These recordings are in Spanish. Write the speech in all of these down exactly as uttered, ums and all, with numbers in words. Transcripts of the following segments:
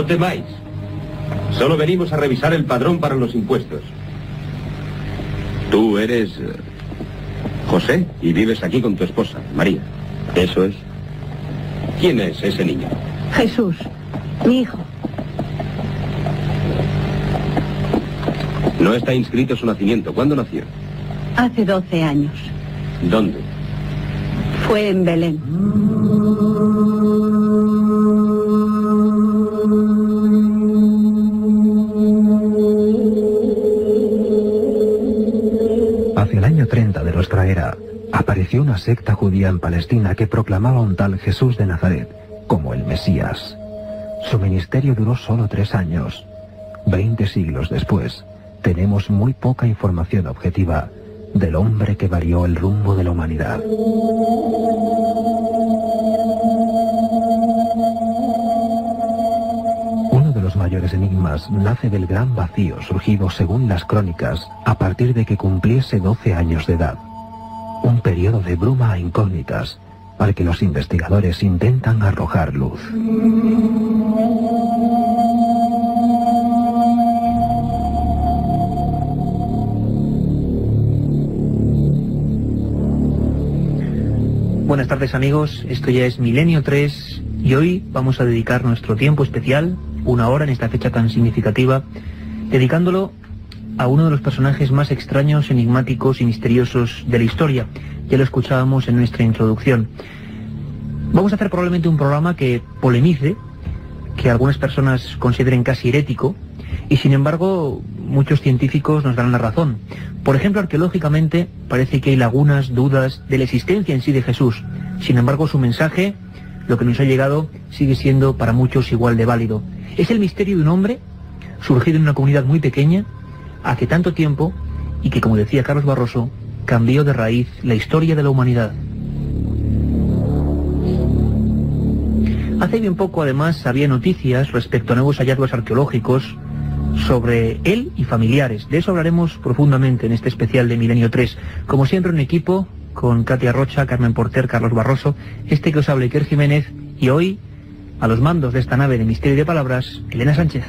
No temáis. Solo venimos a revisar el padrón para los impuestos. Tú eres eh, José y vives aquí con tu esposa, María. Eso es. ¿Quién es ese niño? Jesús, mi hijo. No está inscrito su nacimiento. ¿Cuándo nació? Hace doce años. ¿Dónde? Fue en Belén. Hacia el año treinta de nuestra era, apareció una secta judía en Palestina que proclamaba a un tal Jesús de Nazaret como el Mesías. Su ministerio duró solo tres años. Veinte siglos después, tenemos muy poca información objetiva del hombre que varió el rumbo de la humanidad. Uno de los mayores enigmas nace del gran vacío surgido, según las crónicas, a partir de que cumpliese doce años de edad. Un periodo de bruma a incógnitas al que los investigadores intentan arrojar luz. Buenas tardes amigos, esto ya es Milenio tres y hoy vamos a dedicar nuestro tiempo especial, una hora en esta fecha tan significativa, dedicándolo a uno de los personajes más extraños, enigmáticos y misteriosos de la historia. Ya lo escuchábamos en nuestra introducción. Vamos a hacer probablemente un programa que polemice, que algunas personas consideren casi herético, y sin embargo muchos científicos nos dan la razón. Por ejemplo, arqueológicamente parece que hay lagunas, dudas de la existencia en sí de Jesús. Sin embargo, su mensaje, lo que nos ha llegado, sigue siendo para muchos igual de válido. Es el misterio de un hombre surgido en una comunidad muy pequeña, hace tanto tiempo, y que, como decía Carlos Barroso, cambió de raíz la historia de la humanidad. Hace bien poco, además, había noticias respecto a nuevos hallazgos arqueológicos sobre él y familiares. De eso hablaremos profundamente en este especial de Milenio tres. Como siempre, un equipo con Katia Rocha, Carmen Porter, Carlos Barroso, este que os habla Iker Jiménez, y hoy, a los mandos de esta nave de Misterio y de Palabras, Elena Sánchez.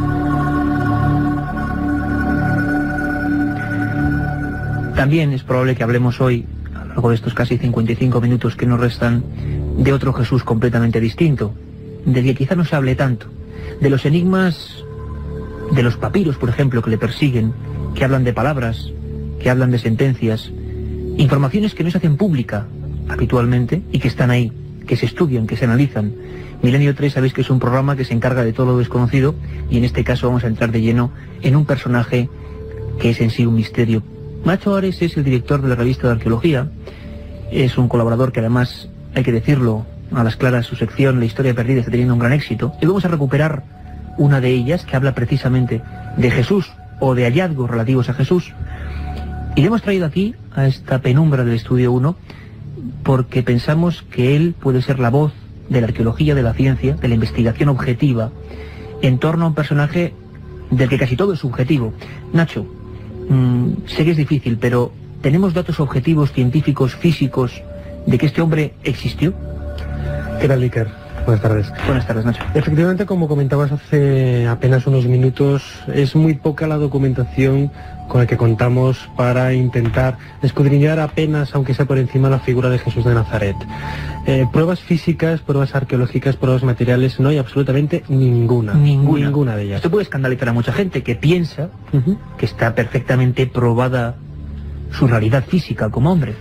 También es probable que hablemos hoy, a lo largo de estos casi cincuenta y cinco minutos que nos restan, de otro Jesús completamente distinto, del que quizá no se hable tanto, de los enigmas de los papiros, por ejemplo, que le persiguen, que hablan de palabras, que hablan de sentencias, informaciones que no se hacen pública habitualmente y que están ahí, que se estudian, que se analizan. Milenio tres, sabéis que es un programa que se encarga de todo lo desconocido, y en este caso vamos a entrar de lleno en un personaje que es en sí un misterio. Nacho Ares es el director de la revista de arqueología, es un colaborador que además, hay que decirlo a las claras, su sección La Historia Perdida está teniendo un gran éxito, y vamos a recuperar una de ellas que habla precisamente de Jesús o de hallazgos relativos a Jesús. Y le hemos traído aquí a esta penumbra del Estudio uno porque pensamos que él puede ser la voz de la arqueología, de la ciencia, de la investigación objetiva en torno a un personaje del que casi todo es subjetivo. Nacho, mmm, sé que es difícil, pero ¿tenemos datos objetivos, científicos, físicos, de que este hombre existió? ¿Qué tal, Iker? Buenas tardes. Buenas tardes, Nacho. Efectivamente, como comentabas hace apenas unos minutos, es muy poca la documentación con la que contamos para intentar escudriñar apenas, aunque sea por encima, la figura de Jesús de Nazaret. Eh, pruebas físicas, pruebas arqueológicas, pruebas materiales, no hay absolutamente ninguna. Ninguna. Ninguna de ellas. Esto puede escandalizar a mucha gente que piensa uh-huh. que está perfectamente probada su realidad física como hombre.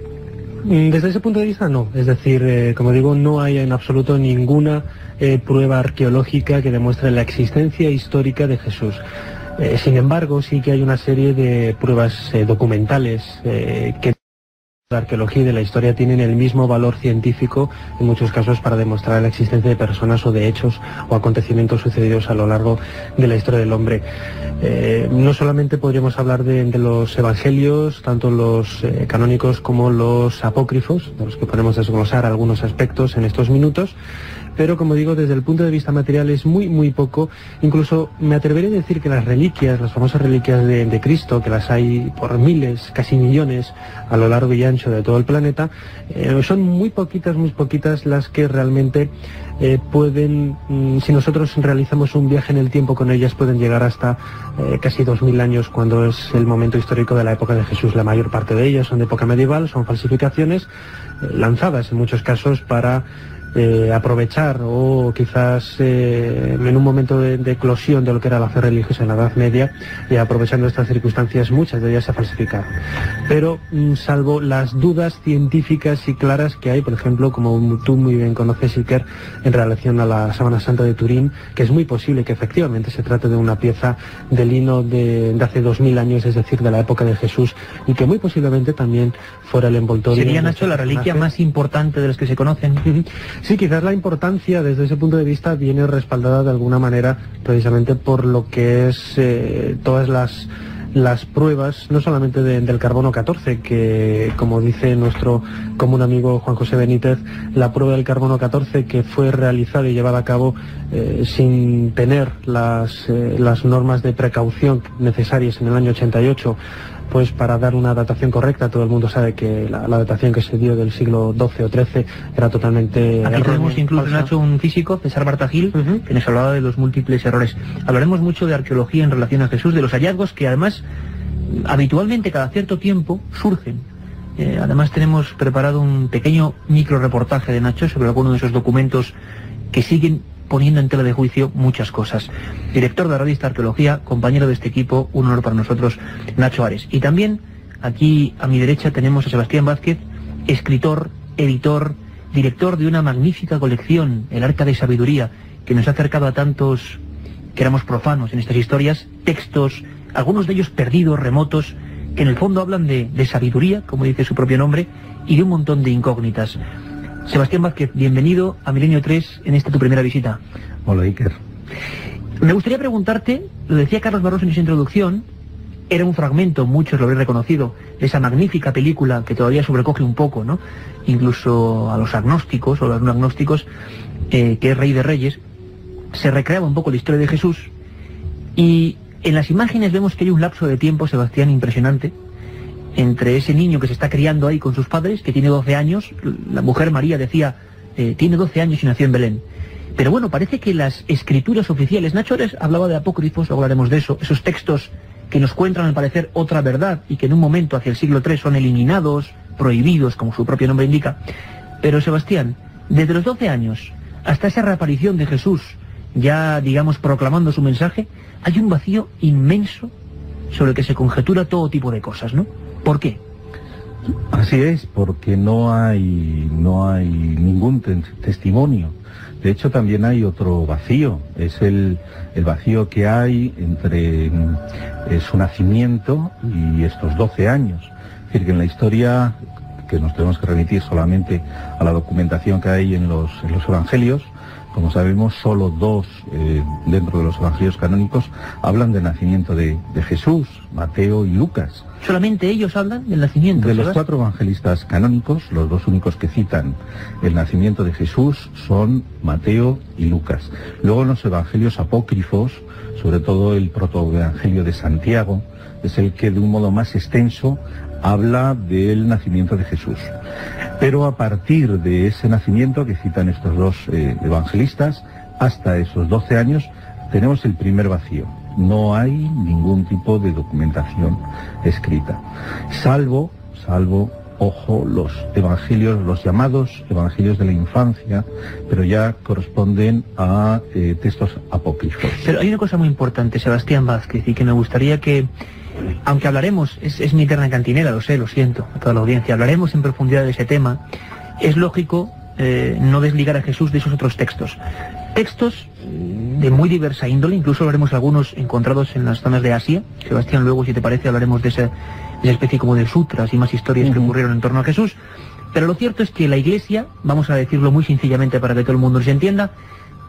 Desde ese punto de vista, no. Es decir, eh, como digo, no hay en absoluto ninguna eh, prueba arqueológica que demuestre la existencia histórica de Jesús. Eh, sin embargo, sí que hay una serie de pruebas eh, documentales eh, que la arqueología y de la historia tienen el mismo valor científico en muchos casos para demostrar la existencia de personas o de hechos o acontecimientos sucedidos a lo largo de la historia del hombre. Eh, no solamente podríamos hablar de, de los evangelios, tanto los eh, canónicos como los apócrifos, de los que podemos desglosar algunos aspectos en estos minutos, pero como digo, desde el punto de vista material es muy, muy poco. Incluso me atreveré a decir que las reliquias, las famosas reliquias de, de Cristo, que las hay por miles, casi millones, a lo largo y ancho de todo el planeta, eh, son muy poquitas, muy poquitas las que realmente eh, pueden, mm, si nosotros realizamos un viaje en el tiempo con ellas, pueden llegar hasta eh, casi dos mil años, cuando es el momento histórico de la época de Jesús. La mayor parte de ellas son de época medieval, son falsificaciones eh, lanzadas en muchos casos para Eh, aprovechar o quizás eh, en un momento de, de eclosión de lo que era la fe religiosa en la Edad Media, y aprovechando estas circunstancias muchas de ellas se falsificaron. Pero mm, salvo las dudas científicas y claras que hay, por ejemplo, como tú muy bien conoces, Iker, en relación a la Sábana Santa de Turín, que es muy posible que efectivamente se trate de una pieza de lino de, de hace dos mil años, es decir, de la época de Jesús, y que muy posiblemente también fuera el envoltorio. ¿Sería, Nacho, la reliquia más importante de las que se conocen? Sí, quizás la importancia desde ese punto de vista viene respaldada de alguna manera precisamente por lo que es eh, todas las las pruebas, no solamente de, del carbono catorce, que como dice nuestro común amigo Juan José Benítez, la prueba del carbono catorce que fue realizada y llevada a cabo eh, sin tener las, eh, las normas de precaución necesarias en el año ochenta y ocho, pues para dar una datación correcta. Todo el mundo sabe que la, la datación que se dio del siglo doce o trece era totalmente Aquí tenemos incluso, falsa. Nacho, un físico, César Bartagil, uh-huh. que nos hablaba de los múltiples errores. Hablaremos mucho de arqueología en relación a Jesús, de los hallazgos que además habitualmente cada cierto tiempo surgen. Eh, además tenemos preparado un pequeño micro reportaje de Nacho sobre algunos de esos documentos que siguen poniendo en tela de juicio muchas cosas. Director de la revista Arqueología, compañero de este equipo, un honor para nosotros, Nacho Ares. Y también aquí a mi derecha tenemos a Sebastián Vázquez, escritor, editor, director de una magnífica colección, El Arca de Sabiduría, que nos ha acercado a tantos que éramos profanos en estas historias, textos, algunos de ellos perdidos, remotos, que en el fondo hablan de, de sabiduría, como dice su propio nombre, y de un montón de incógnitas. Sebastián Vázquez, bienvenido a Milenio tres en esta tu primera visita. Hola, Iker. Me gustaría preguntarte, lo decía Carlos Barroso en su introducción, era un fragmento, muchos lo habréis reconocido, de esa magnífica película que todavía sobrecoge un poco, ¿no? Incluso a los agnósticos o a los no agnósticos, eh, que es Rey de Reyes, se recreaba un poco la historia de Jesús, y en las imágenes vemos que hay un lapso de tiempo, Sebastián, impresionante, entre ese niño que se está criando ahí con sus padres, que tiene doce años, la mujer María decía, eh, tiene doce años y nació en Belén. Pero bueno, parece que las escrituras oficiales, Nacho Ares hablaba de apócrifos, hablaremos de eso, esos textos que nos cuentan al parecer otra verdad y que en un momento hacia el siglo tres son eliminados, prohibidos, como su propio nombre indica. Pero Sebastián, desde los doce años hasta esa reaparición de Jesús, ya digamos proclamando su mensaje, hay un vacío inmenso sobre el que se conjetura todo tipo de cosas, ¿no? ¿Por qué? Así es, porque no hay no hay ningún te testimonio. De hecho, también hay otro vacío, es el, el vacío que hay entre eh, su nacimiento y estos doce años. Es decir, que en la historia, que nos tenemos que remitir solamente a la documentación que hay en los, en los evangelios, como sabemos, solo dos eh, dentro de los evangelios canónicos hablan del nacimiento de, de Jesús, Mateo y Lucas. ¿Solamente ellos hablan del nacimiento? De ¿sabes? Los cuatro evangelistas canónicos, los dos únicos que citan el nacimiento de Jesús son Mateo y Lucas. Luego en los evangelios apócrifos, sobre todo el protoevangelio de Santiago, es el que de un modo más extenso habla del nacimiento de Jesús. Pero a partir de ese nacimiento que citan estos dos eh, evangelistas, hasta esos doce años, tenemos el primer vacío. No hay ningún tipo de documentación escrita. Salvo, salvo, ojo, los evangelios, los llamados evangelios de la infancia, pero ya corresponden a eh, textos apócrifos. Pero hay una cosa muy importante, Sebastián Vázquez, y que me gustaría que, aunque hablaremos, es, es mi eterna cantinera, lo sé, lo siento, a toda la audiencia, hablaremos en profundidad de ese tema, es lógico eh, no desligar a Jesús de esos otros textos. Textos de muy diversa índole, incluso hablaremos algunos encontrados en las zonas de Asia. Sebastián, luego, si te parece, hablaremos de esa, de esa especie como de sutras y más historias uh-huh. que ocurrieron en torno a Jesús. Pero lo cierto es que la Iglesia, vamos a decirlo muy sencillamente para que todo el mundo se entienda,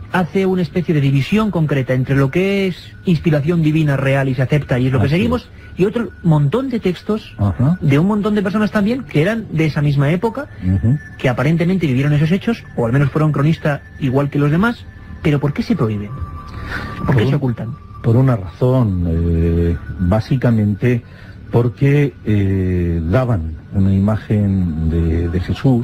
hace una especie de división concreta entre lo que es inspiración divina real y se acepta y es lo que Así seguimos, es. y otro montón de textos Ajá. de un montón de personas también que eran de esa misma época, Ujú. que aparentemente vivieron esos hechos, o al menos fueron cronistas igual que los demás, pero ¿por qué se prohíben? ¿Por qué Por- se ocultan? Por una razón, eh, básicamente porque eh, daban una imagen de, de Jesús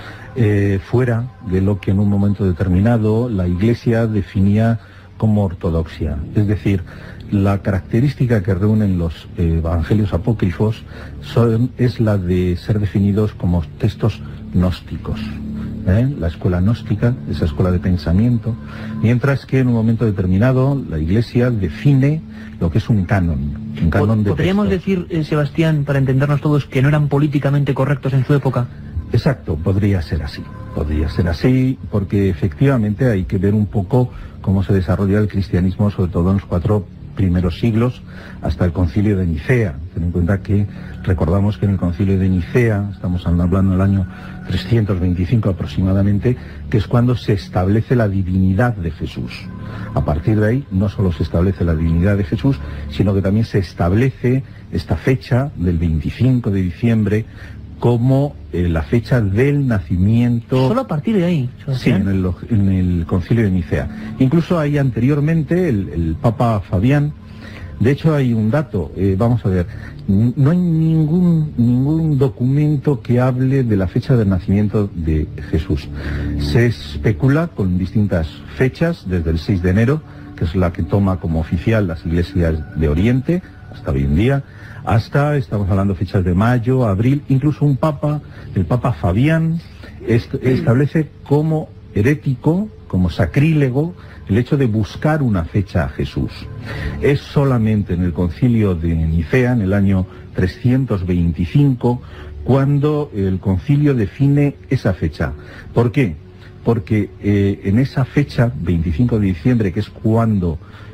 eh, fuera de lo que en un momento determinado la Iglesia definía como ortodoxia. Es decir, la característica que reúnen los eh, evangelios apócrifos son, es la de ser definidos como textos gnósticos. ¿eh? La escuela gnóstica, esa escuela de pensamiento, mientras que en un momento determinado la Iglesia define lo que es un canon, un canon de ¿Podríamos textos. decir, eh, Sebastián, para entendernos todos, que no eran políticamente correctos en su época? Exacto, podría ser así, podría ser así, porque efectivamente hay que ver un poco cómo se desarrolla el cristianismo, sobre todo en los cuatro primeros siglos, hasta el concilio de Nicea. Ten en cuenta que recordamos que en el concilio de Nicea, estamos hablando del año trescientos veinticinco aproximadamente, que es cuando se establece la divinidad de Jesús. A partir de ahí no solo se establece la divinidad de Jesús, sino que también se establece esta fecha del veinticinco de diciembre como eh, la fecha del nacimiento. Solo a partir de ahí, Sí, Sebastián. en el, en el concilio de Nicea. Incluso hay anteriormente el, el Papa Fabián. De hecho hay un dato, eh, vamos a ver, n- no hay ningún, ningún documento que hable de la fecha del nacimiento de Jesús. Se especula con distintas fechas, desde el seis de enero, que es la que toma como oficial las iglesias de Oriente, hasta hoy en día, hasta, estamos hablando fechas de mayo, abril, incluso un papa, el Papa Fabián, est- establece como herético, como sacrílego, el hecho de buscar una fecha a Jesús. Es solamente en el concilio de Nicea, en el año trescientos veinticinco, cuando el concilio define esa fecha. ¿Por qué? Porque eh, en esa fecha, veinticinco de diciembre, que es cuando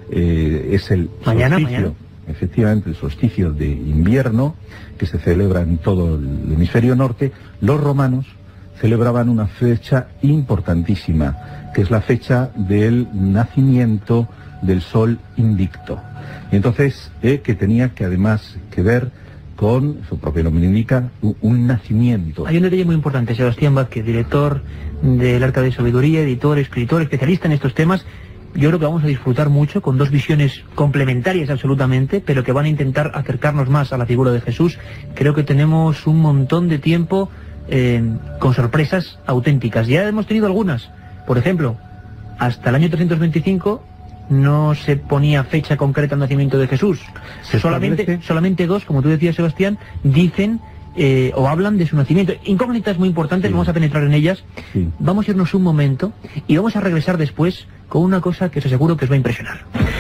eh, es el Mañana, solsticio, mañana. efectivamente el solsticio de invierno, que se celebra en todo el hemisferio norte, los romanos celebraban una fecha importantísima, que es la fecha del nacimiento del sol invicto. Y entonces, eh, que tenía que además que ver con, su propio nombre indica, un, un nacimiento. Hay un detalle muy importante, Sebastián Vázquez, director del Arca de Sabiduría, editor, escritor, especialista en estos temas. Yo creo que vamos a disfrutar mucho con dos visiones complementarias absolutamente, pero que van a intentar acercarnos más a la figura de Jesús. Creo que tenemos un montón de tiempo eh, con sorpresas auténticas. Ya hemos tenido algunas. Por ejemplo, hasta el año trescientos veinticinco no se ponía fecha concreta al nacimiento de Jesús. Se Solamente, establece- solamente dos, como tú decías, Sebastián, dicen eh, o hablan de su nacimiento. Incógnitas muy importantes, Sí. vamos a penetrar en ellas. Sí. Vamos a irnos un momento y vamos a regresar después con una cosa que os aseguro que os va a impresionar.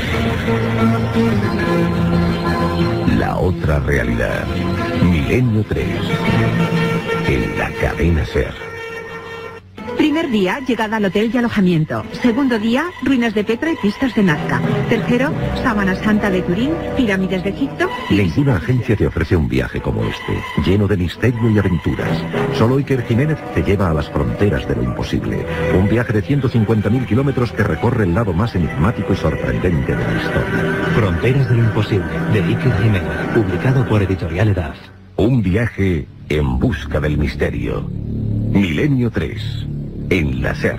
La otra realidad. Milenio tres. En la cadena SER. Primer día, llegada al hotel y alojamiento. Segundo día, ruinas de Petra y pistas de Nazca. Tercero, Sábana Santa de Turín, pirámides de Egipto. Ninguna agencia te ofrece un viaje como este, lleno de misterio y aventuras. Solo Iker Jiménez te lleva a las fronteras de lo imposible. Un viaje de ciento cincuenta mil kilómetros que recorre el lado más enigmático y sorprendente de la historia. Fronteras de lo imposible, de Iker Jiménez, publicado por Editorial Edad. Un viaje en busca del misterio. Milenio tres. En la SER.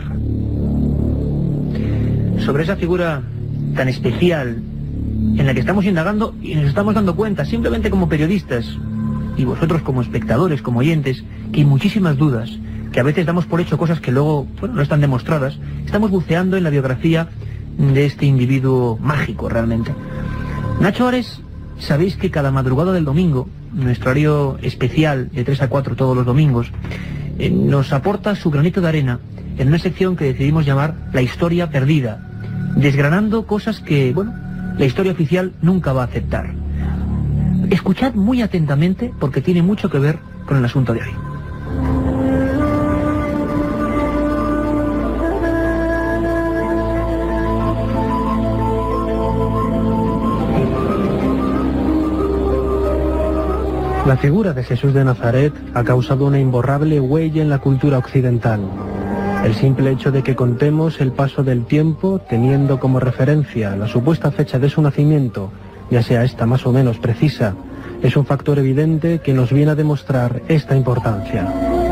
Sobre esa figura tan especial en la que estamos indagando y nos estamos dando cuenta, simplemente como periodistas, y vosotros como espectadores, como oyentes, que hay muchísimas dudas, que a veces damos por hecho cosas que luego, bueno, no están demostradas. Estamos buceando en la biografía de este individuo mágico realmente. Nacho Ares, sabéis que cada madrugada del domingo, nuestro horario especial de tres a cuatro todos los domingos, eh, nos aporta su granito de arena en una sección que decidimos llamar La Historia Perdida, desgranando cosas que, bueno, la historia oficial nunca va a aceptar. Escuchad muy atentamente porque tiene mucho que ver con el asunto de hoy. La figura de Jesús de Nazaret ha causado una imborrable huella en la cultura occidental. El simple hecho de que contemos el paso del tiempo teniendo como referencia la supuesta fecha de su nacimiento, ya sea esta más o menos precisa, es un factor evidente que nos viene a demostrar esta importancia.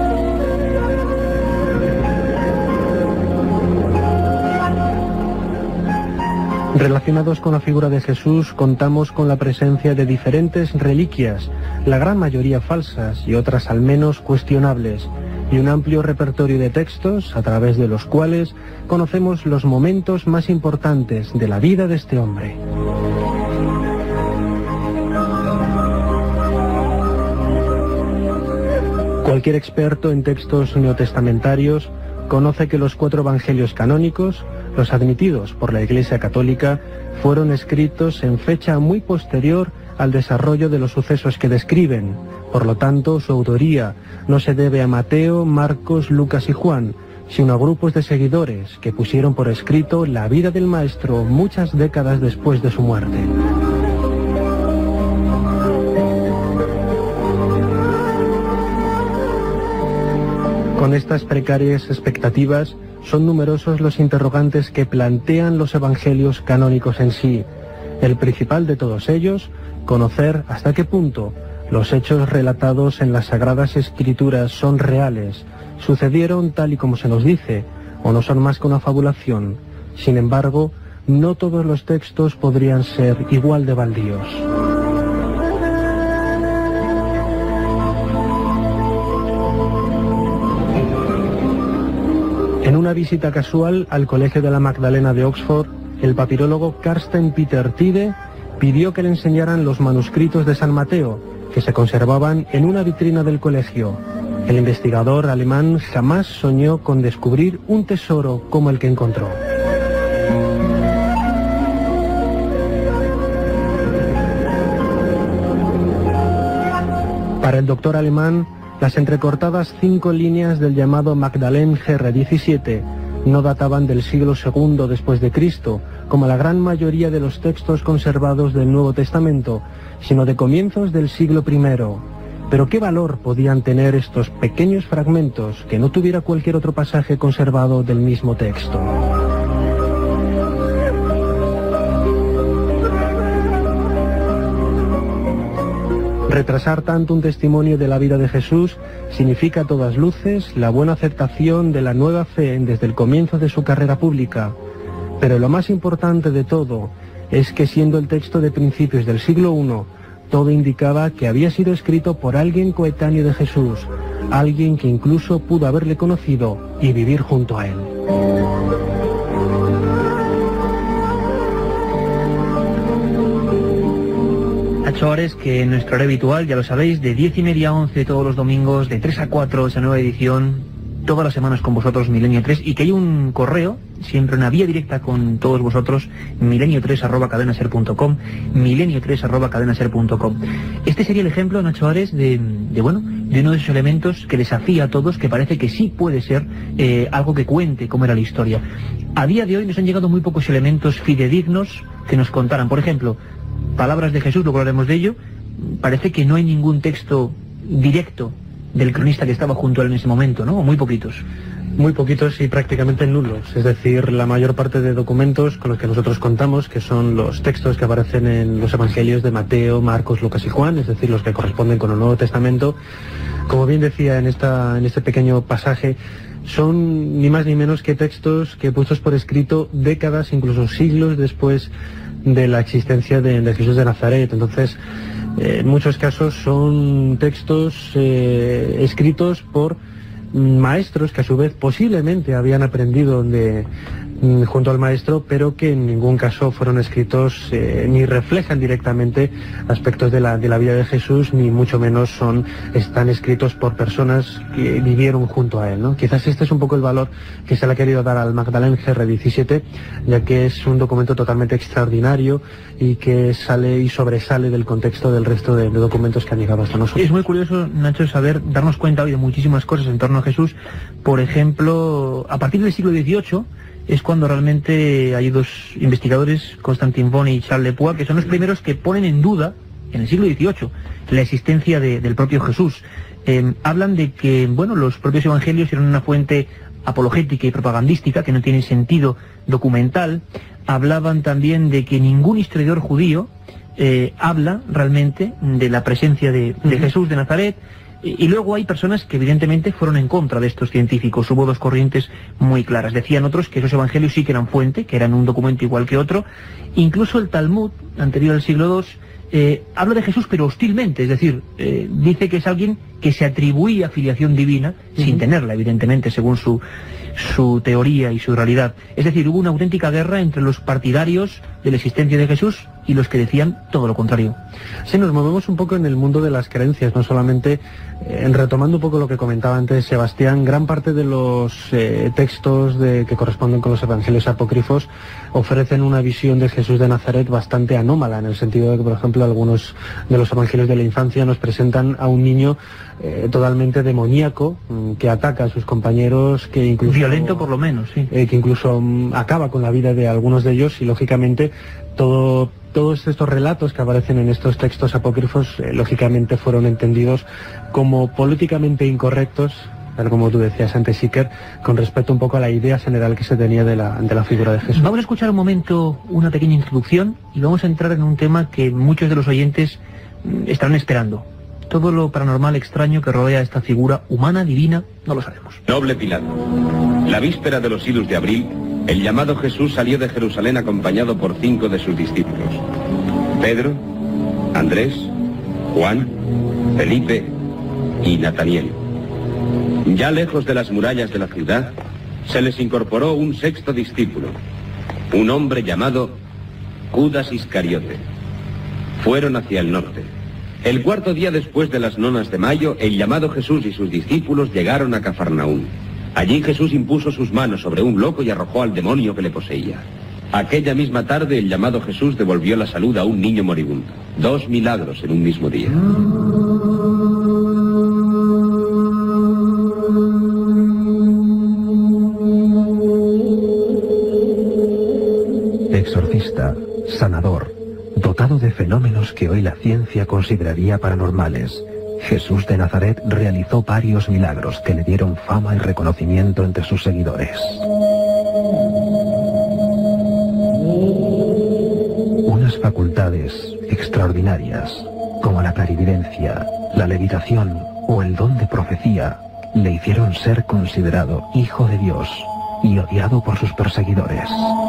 Relacionados con la figura de Jesús, contamos con la presencia de diferentes reliquias, la gran mayoría falsas y otras al menos cuestionables, y un amplio repertorio de textos a través de los cuales conocemos los momentos más importantes de la vida de este hombre. Cualquier experto en textos neotestamentarios conoce que los cuatro evangelios canónicos, los admitidos por la Iglesia Católica, fueron escritos en fecha muy posterior al desarrollo de los sucesos que describen. Por lo tanto, su autoría no se debe a Mateo, Marcos, Lucas y Juan, sino a grupos de seguidores que pusieron por escrito la vida del Maestro muchas décadas después de su muerte. Con estas precarias expectativas, son numerosos los interrogantes que plantean los evangelios canónicos en sí. El principal de todos ellos, conocer hasta qué punto los hechos relatados en las Sagradas Escrituras son reales, sucedieron tal y como se nos dice, o no son más que una fabulación. Sin embargo, no todos los textos podrían ser igual de baldíos. En una visita casual al Colegio de la Magdalena de Oxford, el papirólogo Carsten Peter Tide pidió que le enseñaran los manuscritos de San Mateo, que se conservaban en una vitrina del colegio. El investigador alemán jamás soñó con descubrir un tesoro como el que encontró. Para el doctor alemán, las entrecortadas cinco líneas del llamado Magdalene G R diecisiete no databan del siglo segundo después de Cristo, como la gran mayoría de los textos conservados del Nuevo Testamento, sino de comienzos del siglo primero. Pero ¿qué valor podían tener estos pequeños fragmentos que no tuviera cualquier otro pasaje conservado del mismo texto? Retrasar tanto un testimonio de la vida de Jesús significa a todas luces la buena aceptación de la nueva fe desde el comienzo de su carrera pública. Pero lo más importante de todo es que, siendo el texto de principios del siglo primero, todo indicaba que había sido escrito por alguien coetáneo de Jesús, alguien que incluso pudo haberle conocido y vivir junto a él. Nacho Ares, que en nuestro hora habitual, ya lo sabéis, de diez y media a once todos los domingos, de tres a cuatro esa nueva edición, todas las semanas con vosotros, Milenio tres, y que hay un correo, siempre una vía directa con todos vosotros, milenio tres arroba cadenaser punto com, milenio tres arroba cadenaser punto com. Este sería el ejemplo, Nacho Ares, de, de, bueno, de uno de esos elementos que desafía a todos, que parece que sí puede ser eh, algo que cuente cómo era la historia. A día de hoy nos han llegado muy pocos elementos fidedignos que nos contaran. Por ejemplo, palabras de Jesús, luego hablaremos de ello. Parece que no hay ningún texto directo del cronista que estaba junto a él en ese momento, ¿no? O muy poquitos. Muy poquitos y prácticamente nulos. Es decir, la mayor parte de documentos con los que nosotros contamos, que son los textos que aparecen en los evangelios de Mateo, Marcos, Lucas y Juan, es decir, los que corresponden con el Nuevo Testamento, como bien decía en, esta, en este pequeño pasaje, son ni más ni menos que textos que puestos por escrito décadas, incluso siglos después de la existencia de, de Jesús de Nazaret. Entonces, eh, en muchos casos son textos eh, escritos por maestros que a su vez posiblemente habían aprendido de, junto al maestro, pero que en ningún caso fueron escritos eh, ni reflejan directamente aspectos de la, de la vida de Jesús, ni mucho menos son, están escritos por personas que vivieron junto a él, ¿no? Quizás este es un poco el valor que se le ha querido dar al Magdalene G R diecisiete, ya que es un documento totalmente extraordinario y que sale y sobresale del contexto del resto de, de documentos que han llegado hasta nosotros. Es muy curioso, Nacho, saber, darnos cuenta hoy de muchísimas cosas en torno a Jesús. Por ejemplo, a partir del siglo dieciocho es cuando realmente hay dos investigadores, Constantin Von y Charles Lepoix, que son los primeros que ponen en duda, en el siglo dieciocho, la existencia de, del propio Jesús. Eh, hablan de que, bueno, los propios evangelios eran una fuente apologética y propagandística, que no tiene sentido documental. Hablaban también de que ningún historiador judío eh, habla realmente de la presencia de, de Jesús de Nazaret. Y luego hay personas que evidentemente fueron en contra de estos científicos. Hubo dos corrientes muy claras. Decían otros que esos evangelios sí que eran fuente, que eran un documento igual que otro. Incluso el Talmud, anterior al siglo segundo, eh, habla de Jesús pero hostilmente. Es decir, eh, dice que es alguien que se atribuía filiación divina, uh-huh. sin tenerla, evidentemente, según su, su teoría y su realidad. Es decir, hubo una auténtica guerra entre los partidarios de la existencia de Jesús y los que decían todo lo contrario. Sí, nos movemos un poco en el mundo de las creencias, no solamente, eh, retomando un poco lo que comentaba antes Sebastián, gran parte de los eh, textos de, que corresponden con los evangelios apócrifos ofrecen una visión de Jesús de Nazaret bastante anómala, en el sentido de que, por ejemplo, algunos de los evangelios de la infancia nos presentan a un niño eh, totalmente demoníaco, que ataca a sus compañeros, que incluso... Violento por lo menos, sí. Eh, que incluso um, acaba con la vida de algunos de ellos y, lógicamente, todo... Todos estos relatos que aparecen en estos textos apócrifos, eh, lógicamente fueron entendidos como políticamente incorrectos, tal como tú decías antes, Iker, con respecto un poco a la idea general que se tenía de la, de la figura de Jesús. Vamos a escuchar un momento una pequeña introducción y vamos a entrar en un tema que muchos de los oyentes mm, estarán esperando. Todo lo paranormal extraño que rodea a esta figura humana, divina, no lo sabemos. Noble Pilato, la víspera de los idus de abril, el llamado Jesús salió de Jerusalén acompañado por cinco de sus discípulos: Pedro, Andrés, Juan, Felipe y Nataniel. Ya lejos de las murallas de la ciudad, se les incorporó un sexto discípulo, un hombre llamado Judas Iscariote. Fueron hacia el norte. El cuarto día después de las nonas de mayo, el llamado Jesús y sus discípulos llegaron a Cafarnaún. Allí Jesús impuso sus manos sobre un loco y arrojó al demonio que le poseía. Aquella misma tarde el llamado Jesús devolvió la salud a un niño moribundo. Dos milagros en un mismo día. Exorcista, sanador, dotado de fenómenos que hoy la ciencia consideraría paranormales, Jesús de Nazaret realizó varios milagros que le dieron fama y reconocimiento entre sus seguidores. Unas facultades extraordinarias, como la clarividencia, la levitación o el don de profecía, le hicieron ser considerado hijo de Dios y odiado por sus perseguidores.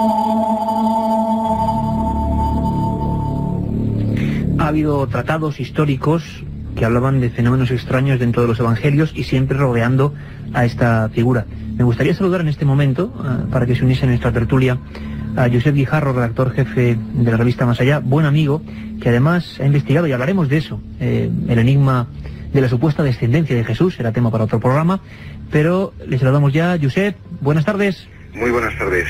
Ha habido tratados históricos que hablaban de fenómenos extraños dentro de los evangelios y siempre rodeando a esta figura. Me gustaría saludar en este momento, uh, para que se uniese en nuestra tertulia, a Josep Guijarro, redactor jefe de la revista Más Allá, buen amigo, que además ha investigado, y hablaremos de eso, eh, el enigma de la supuesta descendencia de Jesús, será tema para otro programa, pero le saludamos ya. Josep, buenas tardes. Muy buenas tardes.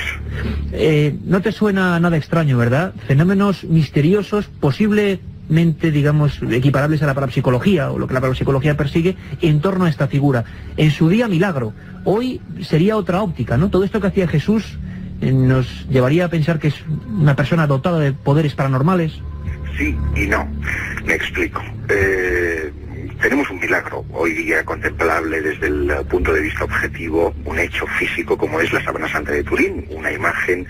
Eh, no te suena nada extraño, ¿verdad? Fenómenos misteriosos, posible... digamos, equiparables a la parapsicología o lo que la parapsicología persigue en torno a esta figura. En su día milagro, hoy sería otra óptica, ¿no? Todo esto que hacía Jesús eh, nos llevaría a pensar que es una persona dotada de poderes paranormales. Sí y no, me explico. Eh, tenemos un milagro hoy día contemplable desde el punto de vista objetivo, un hecho físico como es la Sábana Santa de Turín, una imagen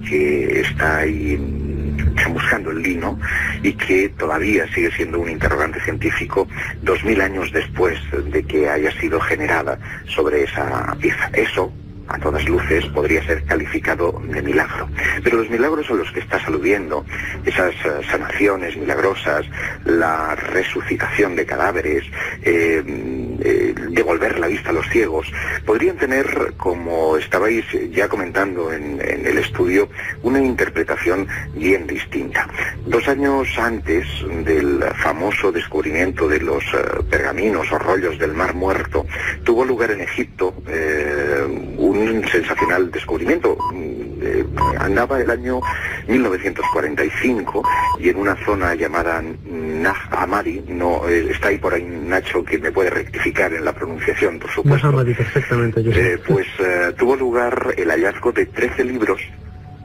que está ahí buscando el lino y que todavía sigue siendo un interrogante científico dos mil años después de que haya sido generada sobre esa pieza. Eso, a todas luces, podría ser calificado de milagro. Pero los milagros a los que estás aludiendo, esas uh, sanaciones milagrosas, la resucitación de cadáveres, eh, eh, devolver la vista a los ciegos, podrían tener, como estabais ya comentando en, en el estudio, una interpretación bien distinta. Dos años antes del famoso descubrimiento de los uh, pergaminos o rollos del Mar Muerto, tuvo lugar en Egipto eh, un un sensacional descubrimiento. Eh, andaba el año mil novecientos cuarenta y cinco y en una zona llamada Nag Hammadi, no, eh, está ahí por ahí Nacho que me puede rectificar en la pronunciación, por supuesto. Nag Hammadi, perfectamente. Yo eh, pues eh, tuvo lugar el hallazgo de trece libros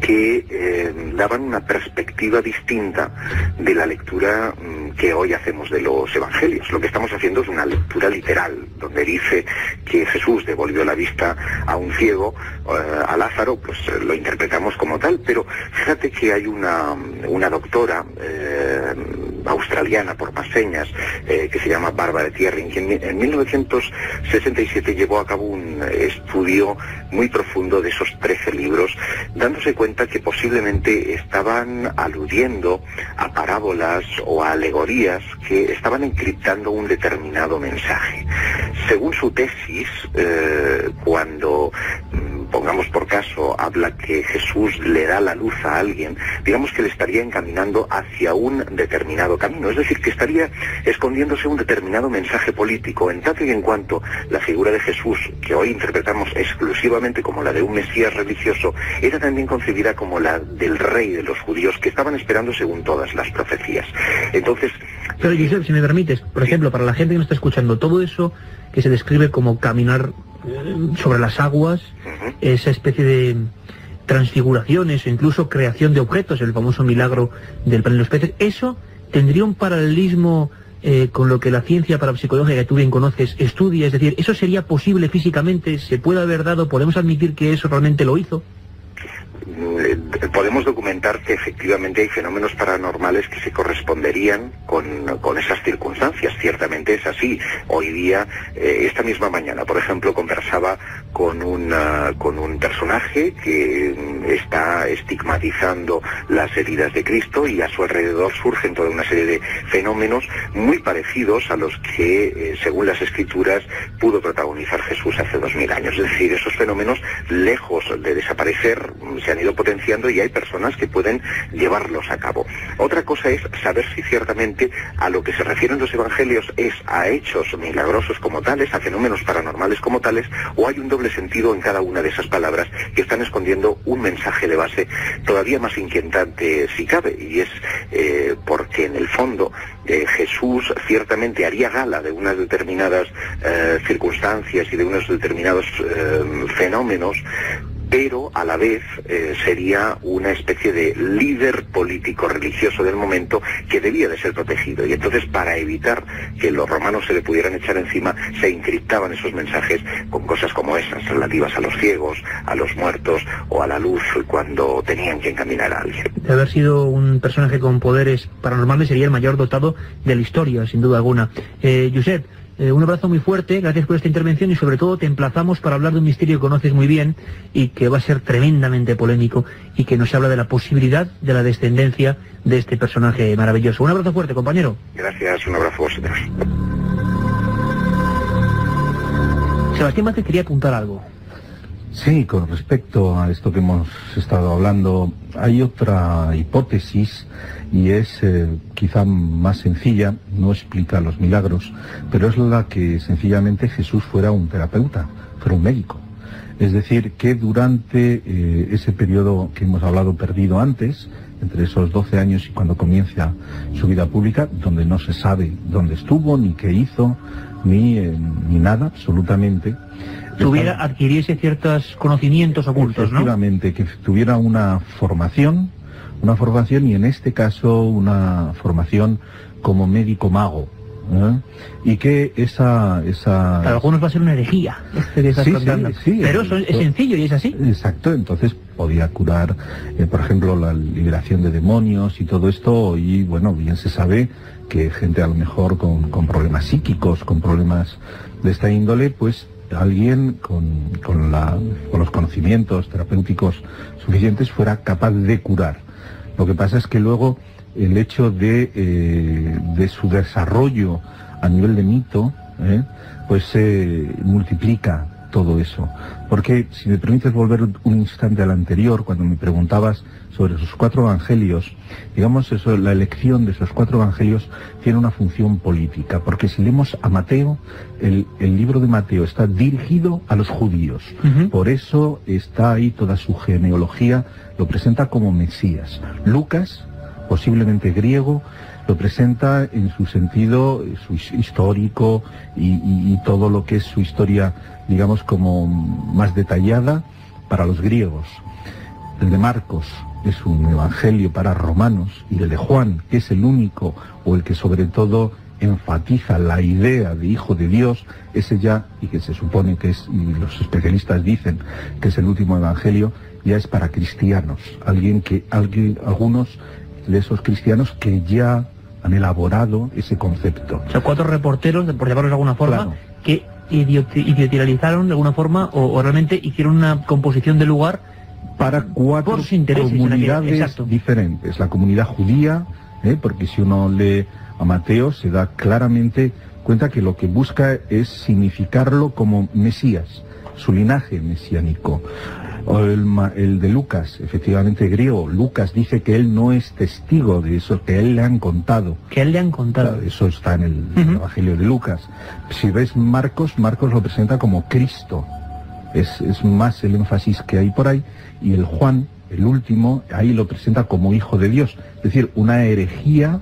que eh, daban una perspectiva distinta de la lectura mm, que hoy hacemos de los evangelios. Lo que estamos haciendo es una lectura literal, donde dice que Jesús devolvió la vista a un ciego, eh, a Lázaro, pues eh, lo interpretamos como tal, pero fíjate que hay una, una doctora eh, australiana, por más señas, eh, que se llama Barbara Tierring, que en, en mil novecientos sesenta y siete llevó a cabo un estudio muy profundo de esos trece libros, dándose cuenta que posiblemente estaban aludiendo a parábolas o a alegorías que estaban encriptando un determinado mensaje. Según su tesis, eh, cuando pongamos por caso, habla que Jesús le da la luz a alguien, digamos que le estaría encaminando hacia un determinado camino, es decir, que estaría escondiéndose un determinado mensaje político, en tanto y en cuanto la figura de Jesús, que hoy interpretamos exclusivamente como la de un Mesías religioso, era también concebida como la del rey de los judíos, que estaban esperando según todas las profecías. Entonces... Pero, Josep, si me permites, por ejemplo, para la gente que nos está escuchando, todo eso que se describe como caminar sobre las aguas, uh-huh. esa especie de transfiguraciones o incluso creación de objetos, el famoso milagro del pan y los peces, ¿eso tendría un paralelismo eh, con lo que la ciencia parapsicológica que tú bien conoces estudia? Es decir, ¿eso sería posible físicamente? ¿Se puede haber dado? ¿Podemos admitir que eso realmente lo hizo? Podemos documentar que efectivamente hay fenómenos paranormales que se corresponderían con, con esas circunstancias. Ciertamente es así. Hoy día, eh, esta misma mañana, por ejemplo, conversaba con, una, con un personaje que está estigmatizando las heridas de Cristo, y a su alrededor surgen toda una serie de fenómenos muy parecidos a los que, eh, según las Escrituras, pudo protagonizar Jesús hace dos mil años. Es decir, esos fenómenos, lejos de desaparecer, se han ido potenciando y hay personas que pueden llevarlos a cabo. Otra cosa es saber si ciertamente a lo que se refieren los evangelios es a hechos milagrosos como tales, a fenómenos paranormales como tales, o hay un doble sentido en cada una de esas palabras que están escondiendo un mensaje de base todavía más inquietante si cabe, y es eh, porque en el fondo eh, Jesús ciertamente haría gala de unas determinadas eh, circunstancias y de unos determinados eh, fenómenos, pero a la vez eh, sería una especie de líder político religioso del momento que debía de ser protegido, y entonces, para evitar que los romanos se le pudieran echar encima, se encriptaban esos mensajes con cosas como esas, relativas a los ciegos, a los muertos o a la luz cuando tenían que encaminar a alguien. De haber sido un personaje con poderes paranormales, sería el mayor dotado de la historia, sin duda alguna. Eh, Josep, Eh, un abrazo muy fuerte, gracias por esta intervención, y sobre todo te emplazamos para hablar de un misterio que conoces muy bien y que va a ser tremendamente polémico, y que nos habla de la posibilidad de la descendencia de este personaje maravilloso. Un abrazo fuerte, compañero. Gracias, un abrazo a vosotros. Sebastián Vázquez quería apuntar algo. Sí, con respecto a esto que hemos estado hablando, hay otra hipótesis, y es eh, quizá más sencilla, no explica los milagros, pero es la que sencillamente Jesús fuera un terapeuta, fuera un médico. Es decir, que durante eh, ese periodo que hemos hablado perdido antes, entre esos doce años y cuando comienza su vida pública, donde no se sabe dónde estuvo, ni qué hizo, ni, eh, ni nada, absolutamente, tuviera, adquiriese ciertos conocimientos ocultos, ¿no? Efectivamente, que tuviera una formación, una formación y en este caso una formación como médico mago, ¿eh? Y que esa... esa... Para algunos va a ser una herejía, este que estás sí, contando. Sí, sí, pero eso es sencillo y es así. Exacto, entonces podía curar, eh, por ejemplo, la liberación de demonios y todo esto, y bueno, bien se sabe que gente a lo mejor con, con problemas psíquicos, con problemas de esta índole, pues alguien con, con, la, con los conocimientos terapéuticos suficientes fuera capaz de curar. Lo que pasa es que luego el hecho de, eh, de su desarrollo a nivel de mito, eh, pues se eh, multiplica todo eso. Porque, si me permites volver un instante al anterior, cuando me preguntabas sobre esos cuatro evangelios, digamos, eso, la elección de esos cuatro evangelios tiene una función política, porque si leemos a Mateo, el, el libro de Mateo está dirigido a los judíos. Uh-huh. Por eso está ahí toda su genealogía, lo presenta como Mesías. Lucas, posiblemente griego, lo presenta en su sentido su histórico y, y, y todo lo que es su historia, digamos, como más detallada para los griegos. el de Marcos es un evangelio para romanos, y el de Juan, que es el único o el que sobre todo enfatiza la idea de hijo de Dios, ese ya, y que se supone que es, y los especialistas dicen que es el último evangelio, ya es para cristianos, alguien que, alguien, algunos de esos cristianos que ya han elaborado ese concepto. O sea, cuatro reporteros, por llamarlos de alguna forma, claro, que idiotilizaron de alguna forma o, o realmente hicieron una composición del lugar para cuatro comunidades diferentes. La comunidad judía, ¿eh? porque si uno lee a Mateo se da claramente cuenta que lo que busca es significarlo como Mesías, su linaje mesiánico. O el, el de Lucas, efectivamente griego, Lucas dice que él no es testigo de eso, que él le han contado. Que él le han contado. Claro, eso está en el, uh-huh. el Evangelio de Lucas. Si ves Marcos, Marcos lo presenta como Cristo. Es, es más el énfasis que hay por ahí. Y el Juan, el último, ahí lo presenta como hijo de Dios. Es decir, una herejía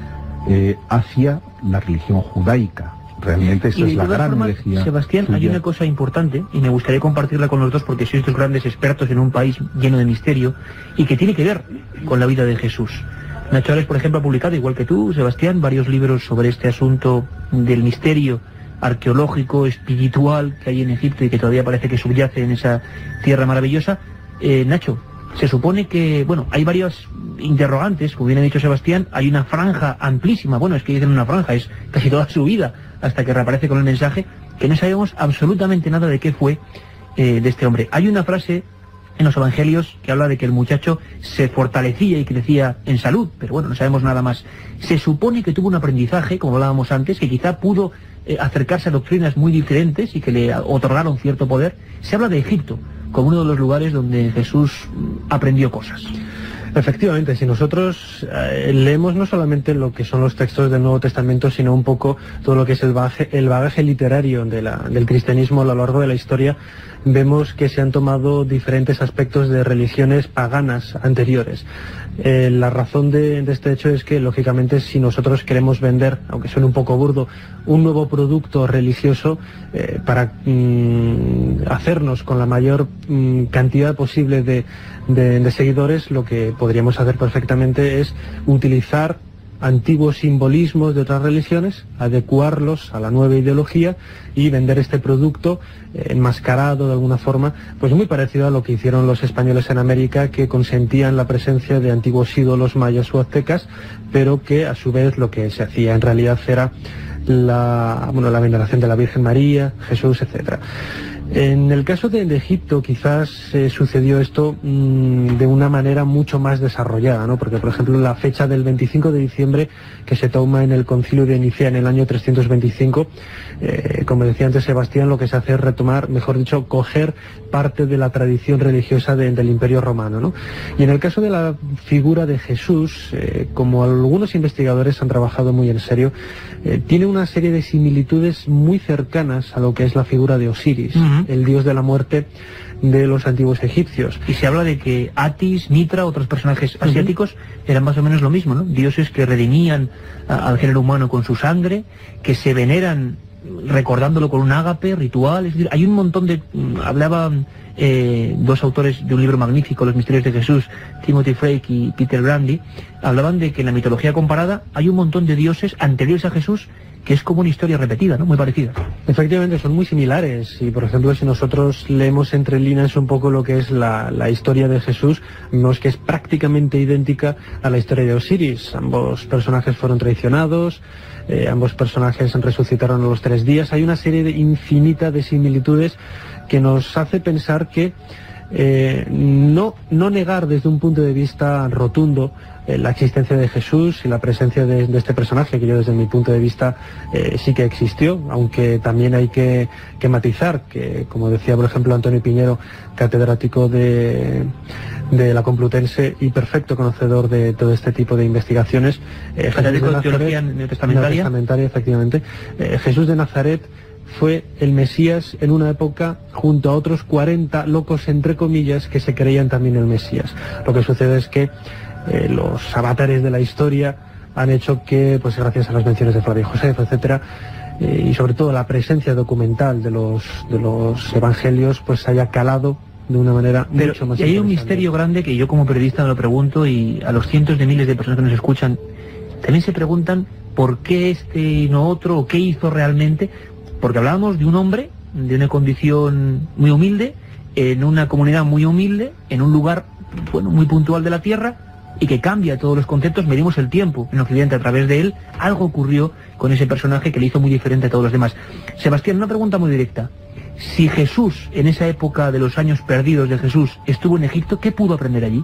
eh, hacia la religión judaica. Realmente esa es la gran formas, herejía. Sebastián, suya. Hay una cosa importante, y me gustaría compartirla con los dos, porque sois dos grandes expertos en un país lleno de misterio, y que tiene que ver con la vida de Jesús. Nacho Ales, por ejemplo, ha publicado, igual que tú, Sebastián, varios libros sobre este asunto del misterio arqueológico, espiritual que hay en Egipto y que todavía parece que subyace en esa tierra maravillosa. Eh, Nacho, se supone que, bueno, hay varios interrogantes, como bien ha dicho Sebastián, hay una franja amplísima, bueno, es que dicen una franja, es casi toda su vida, hasta que reaparece con el mensaje, que no sabemos absolutamente nada de qué fue eh, de este hombre. Hay una frase en los evangelios que habla de que el muchacho se fortalecía y crecía en salud, pero bueno, no sabemos nada más. Se supone que tuvo un aprendizaje, como hablábamos antes, que quizá pudo eh, acercarse a doctrinas muy diferentes y que le otorgaron cierto poder. Se habla de Egipto como uno de los lugares donde Jesús aprendió cosas. Efectivamente, si nosotros eh, leemos no solamente lo que son los textos del Nuevo Testamento, sino un poco todo lo que es el bagaje, el bagaje literario de la, del cristianismo a lo largo de la historia, vemos que se han tomado diferentes aspectos de religiones paganas anteriores. Eh, la razón de, de este hecho es que, lógicamente, si nosotros queremos vender, aunque suene un poco burdo, un nuevo producto religioso eh, para mm, hacernos con la mayor mm, cantidad posible de, de, de seguidores, lo que podríamos hacer perfectamente es utilizar antiguos simbolismos de otras religiones, adecuarlos a la nueva ideología y vender este producto eh, enmascarado de alguna forma, pues muy parecido a lo que hicieron los españoles en América, que consentían la presencia de antiguos ídolos mayas o aztecas, pero que a su vez lo que se hacía en realidad era la, bueno, la veneración de la Virgen María, Jesús, etcétera. En el caso de, de Egipto quizás eh, sucedió esto mmm, de una manera mucho más desarrollada, ¿no? Porque, por ejemplo, la fecha del veinticinco de diciembre que se toma en el Concilio de Nicea en el año trescientos veinticinco, eh, como decía antes Sebastián, lo que se hace es retomar, mejor dicho, coger parte de la tradición religiosa de, del Imperio Romano, ¿no? Y en el caso de la figura de Jesús, eh, como algunos investigadores han trabajado muy en serio, eh, tiene una serie de similitudes muy cercanas a lo que es la figura de Osiris, uh-huh. el dios de la muerte de los antiguos egipcios. Y se habla de que Atis, Mitra, otros personajes asiáticos, uh-huh. eran más o menos lo mismo, ¿no? Dioses que redimían a, al género humano con su sangre, que se veneran recordándolo con un ágape ritual. Es decir, hay un montón de... Hablaban eh, dos autores de un libro magnífico, Los Misterios de Jesús, Timothy Frake y Peter Brandy, hablaban de que en la mitología comparada hay un montón de dioses anteriores a Jesús que es como una historia repetida, ¿no? Muy parecida. Efectivamente, son muy similares. Y, por ejemplo, si nosotros leemos entre líneas un poco lo que es la, la historia de Jesús, vemos que es prácticamente idéntica a la historia de Osiris. Ambos personajes fueron traicionados, eh, ambos personajes resucitaron a los tres días. Hay una serie de, infinita de similitudes que nos hace pensar que eh, no, no negar desde un punto de vista rotundo la existencia de Jesús y la presencia de, de este personaje, que yo desde mi punto de vista eh, sí que existió, aunque también hay que, que matizar que, como decía por ejemplo Antonio Piñero, catedrático de, de la Complutense y perfecto conocedor de todo este tipo de investigaciones, eh, catedrático de teología neotestamentaria, neotestamentaria efectivamente, eh, Jesús de Nazaret fue el Mesías en una época junto a otros cuarenta locos entre comillas que se creían también el Mesías. Lo que sucede es que Eh, los avatares de la historia han hecho que, pues gracias a las menciones de Flavio Josef, etcétera, eh, y sobre todo la presencia documental de los, de los evangelios, pues haya calado de una manera Pero, mucho más y hay un interesante. misterio grande que yo como periodista me lo pregunto, y a los cientos de miles de personas que nos escuchan también se preguntan por qué este y no otro, o qué hizo realmente, porque hablábamos de un hombre de una condición muy humilde, en una comunidad muy humilde, en un lugar, bueno, muy puntual de la tierra, y que cambia todos los conceptos. Medimos el tiempo en Occidente a través de él. Algo ocurrió con ese personaje que le hizo muy diferente a todos los demás. Sebastián, una pregunta muy directa. Si Jesús, en esa época de los años perdidos de Jesús, estuvo en Egipto, ¿qué pudo aprender allí?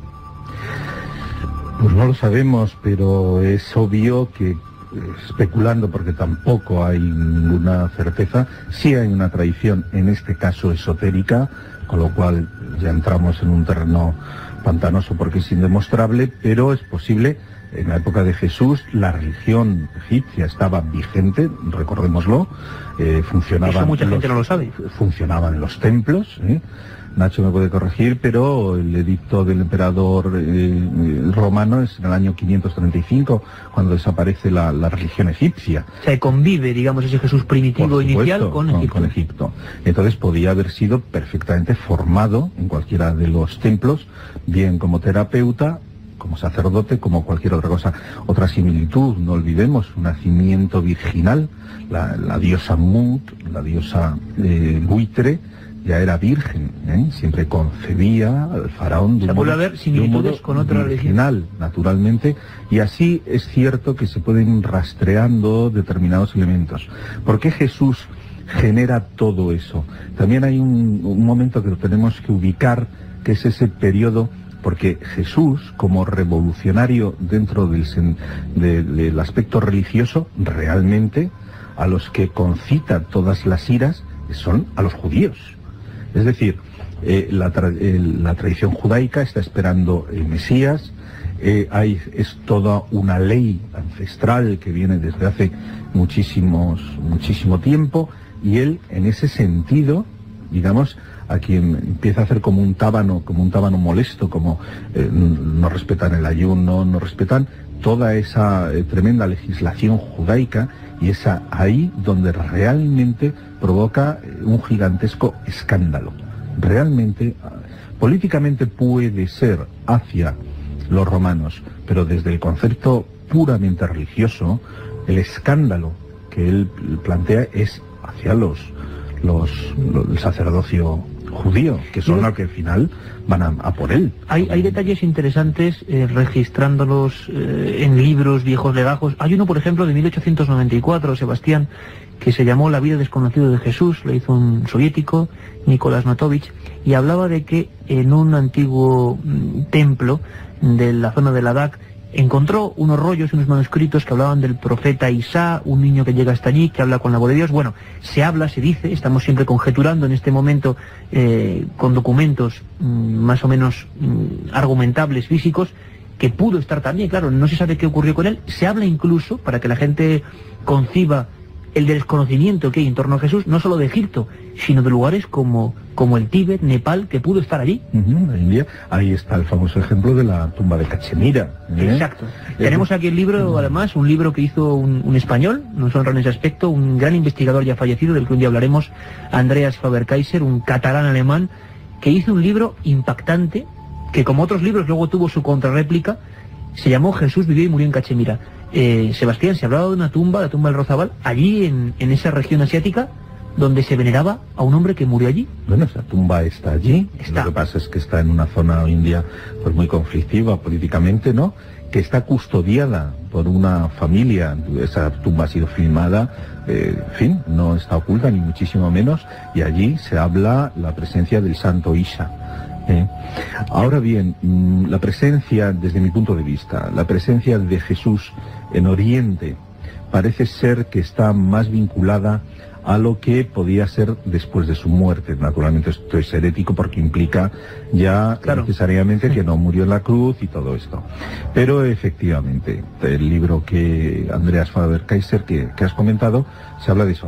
Pues no lo sabemos, pero es obvio que, especulando, porque tampoco hay ninguna certeza, sí hay una tradición, en este caso esotérica, con lo cual ya entramos en un terreno pantanoso porque es indemostrable, pero es posible. En la época de Jesús la religión egipcia estaba vigente, recordémoslo, eh, funcionaban. Eso mucha los, gente no lo sabe. Funcionaban los templos, ¿eh? Nacho me puede corregir, pero el edicto del emperador eh, romano es en el año quinientos treinta y cinco, cuando desaparece la, la religión egipcia. O sea, convive, digamos, ese Jesús primitivo Por supuesto, inicial con Egipto. Con Egipto. Entonces podía haber sido perfectamente formado en cualquiera de los templos, bien como terapeuta, como sacerdote, como cualquier otra cosa. Otra similitud, no olvidemos, un nacimiento virginal, la, la diosa Mut, la diosa eh, buitre, ya era virgen, ¿eh? Siempre concebía al faraón de un puede modo, haber similitudes con otra virginal, naturalmente, y así es cierto que se pueden ir rastreando determinados elementos. ¿Por qué Jesús genera todo eso? También hay un, un momento que lo tenemos que ubicar, que es ese periodo, porque Jesús, como revolucionario dentro del, sen, de, del aspecto religioso, realmente a los que concita todas las iras son a los judíos. Es decir, eh, la, tra eh, la tradición judaica está esperando el Mesías, eh, hay, es toda una ley ancestral que viene desde hace muchísimos, muchísimo tiempo, y él, en ese sentido, digamos, a quien empieza a hacer como un tábano, como un tábano molesto, como eh, no respetan el ayuno, no respetan toda esa eh, tremenda legislación judaica, y es ahí donde realmente provoca un gigantesco escándalo. Realmente, políticamente puede ser hacia los romanos, pero desde el concepto puramente religioso, el escándalo que él plantea es hacia los, los, los el sacerdocio judío, que son los que al final van a, a por él. Hay, hay detalles interesantes eh, registrándolos eh, en libros viejos legajos. Hay uno, por ejemplo, de mil ochocientos noventa y cuatro, Sebastián, que se llamó La vida desconocida de Jesús, lo hizo un soviético, Nicolás Matovich, y hablaba de que en un antiguo mm, templo de la zona de Ladakh encontró unos rollos, unos manuscritos que hablaban del profeta Isa, un niño que llega hasta allí, que habla con la voz de Dios. Bueno, se habla, se dice, estamos siempre conjeturando en este momento eh, con documentos mmm, más o menos mmm, argumentables, físicos, que pudo estar también, claro, no se sabe qué ocurrió con él. Se habla incluso, para que la gente conciba el desconocimiento que hay en torno a Jesús, no solo de Egipto, sino de lugares como, como el Tíbet, Nepal, que pudo estar allí. Uh-huh, en India. Ahí está el famoso ejemplo de la tumba de Cachemira, ¿eh? Exacto. Eh, Tenemos aquí el libro, uh-huh. además, un libro que hizo un, un español, nos honra en ese aspecto, un gran investigador ya fallecido, del que un día hablaremos, Andreas Faber-Kaiser, un catalán alemán, que hizo un libro impactante, que como otros libros luego tuvo su contrarréplica, se llamó Jesús vivió y murió en Cachemira. Eh, Sebastián, se hablaba de una tumba, la tumba del Rozabal, allí en, en esa región asiática, donde se veneraba a un hombre que murió allí. Bueno, esa tumba está allí. Está. Lo que pasa es que está en una zona hoy en día pues muy conflictiva políticamente, ¿no? Que está custodiada por una familia. Esa tumba ha sido filmada, eh, en fin, no está oculta ni muchísimo menos, y allí se habla la presencia del santo Isha. ¿eh? Ahora bien, mmm, la presencia, desde mi punto de vista, la presencia de Jesús en Oriente parece ser que está más vinculada a lo que podía ser después de su muerte. Naturalmente esto es herético porque implica ya claro. necesariamente que no murió en la cruz y todo esto. Pero efectivamente, el libro que Andreas Faber-Kaiser que, que has comentado, se habla de eso,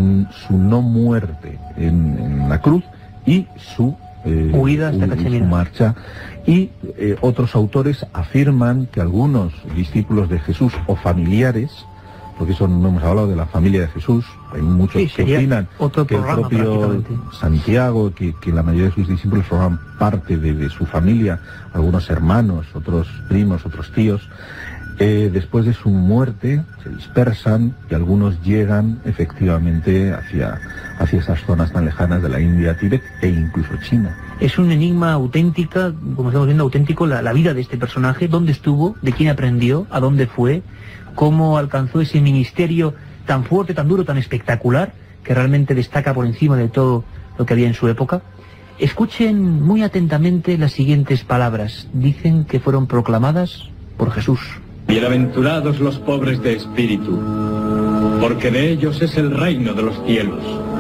su no muerte en, en la cruz y su eh, huida hasta Cachemira, su marcha. Y eh, otros autores afirman que algunos discípulos de Jesús o familiares porque eso no hemos hablado de la familia de Jesús. Hay muchos Sí, que opinan otro que el programa, propio prácticamente. Santiago, que, que la mayoría de sus discípulos forman parte de, de su familia, algunos hermanos, otros primos, otros tíos. Eh, después de su muerte se dispersan y algunos llegan efectivamente hacia, hacia esas zonas tan lejanas de la India, Tíbet e incluso China. Es un enigma auténtica, como estamos viendo, auténtico la, la vida de este personaje, dónde estuvo, de quién aprendió, a dónde fue, cómo alcanzó ese ministerio tan fuerte, tan duro, tan espectacular, que realmente destaca por encima de todo lo que había en su época. Escuchen muy atentamente las siguientes palabras. Dicen que fueron proclamadas por Jesús. Bienaventurados los pobres de espíritu, porque de ellos es el reino de los cielos.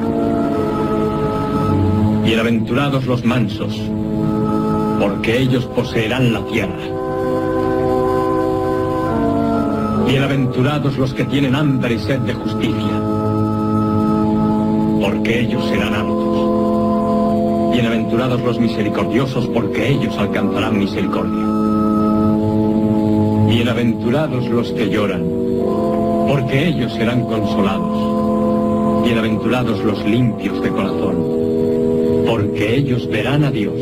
Bienaventurados los mansos, porque ellos poseerán la tierra. Bienaventurados los que tienen hambre y sed de justicia, porque ellos serán hartos. Bienaventurados los misericordiosos, porque ellos alcanzarán misericordia. Bienaventurados los que lloran, porque ellos serán consolados. Bienaventurados los limpios de corazón, porque ellos verán a Dios.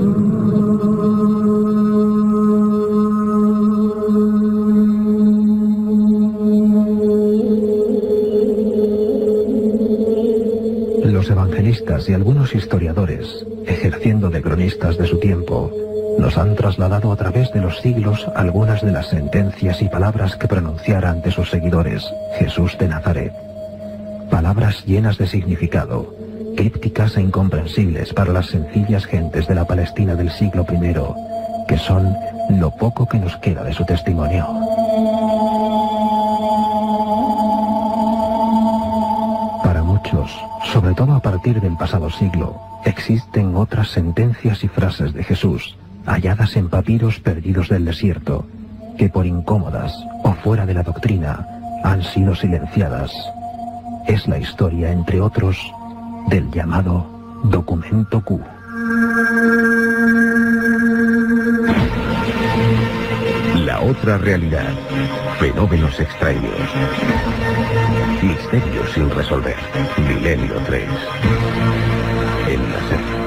Los evangelistas y algunos historiadores, ejerciendo de cronistas de su tiempo, nos han trasladado a través de los siglos algunas de las sentencias y palabras que pronunciara ante sus seguidores Jesús de Nazaret. Palabras llenas de significado, crípticas e incomprensibles para las sencillas gentes de la Palestina del siglo primero, que son lo poco que nos queda de su testimonio. Para muchos, sobre todo a partir del pasado siglo, existen otras sentencias y frases de Jesús, halladas en papiros perdidos del desierto, que por incómodas o fuera de la doctrina han sido silenciadas. Es la historia, entre otros, del llamado Documento Q. La otra realidad. Fenómenos extraños. Misterios sin resolver. Milenio tres. En la serie.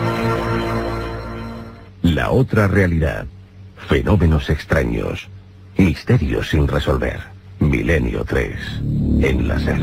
La otra realidad. Fenómenos extraños. Misterios sin resolver. Milenio tres. En la SER.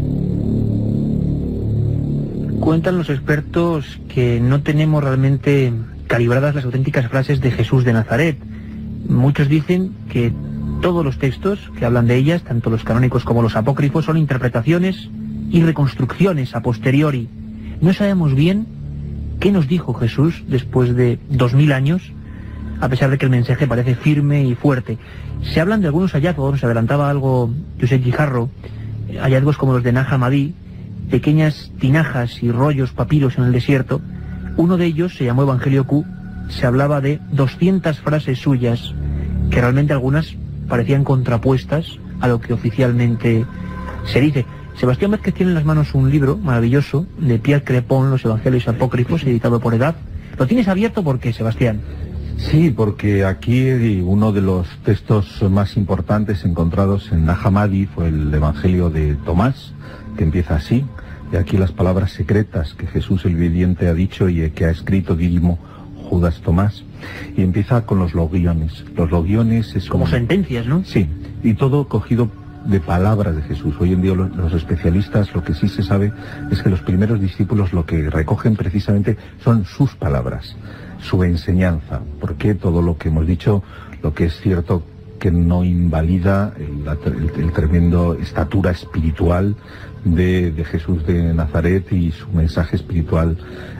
Cuentan los expertos que no tenemos realmente calibradas las auténticas frases de Jesús de Nazaret. Muchos dicen que todos los textos que hablan de ellas, tanto los canónicos como los apócrifos, son interpretaciones y reconstrucciones a posteriori. No sabemos bien qué nos dijo Jesús después de dos mil años, a pesar de que el mensaje parece firme y fuerte. Se hablan de algunos hallazgos, nos adelantaba algo Josep Guijarro, hallazgos como los de Nag Hammadi, pequeñas tinajas y rollos papiros en el desierto. Uno de ellos se llamó Evangelio Q. Se hablaba de doscientas frases suyas, que realmente algunas parecían contrapuestas a lo que oficialmente se dice. Sebastián Vázquez tiene en las manos un libro maravilloso de Pierre Crepon, Los Evangelios Apócrifos, editado por Edad. ¿Lo tienes abierto por qué, Sebastián? Sí, porque aquí uno de los textos más importantes encontrados en Nag Hammadi fue el Evangelio de Tomás, que empieza así, y aquí las palabras secretas que Jesús el Vidente ha dicho y que ha escrito Dídimo Judas Tomás, y empieza con los logiones. Los logiones es como sentencias, ¿no? Sí, y todo cogido de palabras de Jesús. Hoy en día los, los especialistas, lo que sí se sabe es que los primeros discípulos lo que recogen precisamente son sus palabras, su enseñanza, porque todo lo que hemos dicho, lo que es cierto que no invalida el, el, el tremendo estatura espiritual de, de Jesús de Nazaret y su mensaje espiritual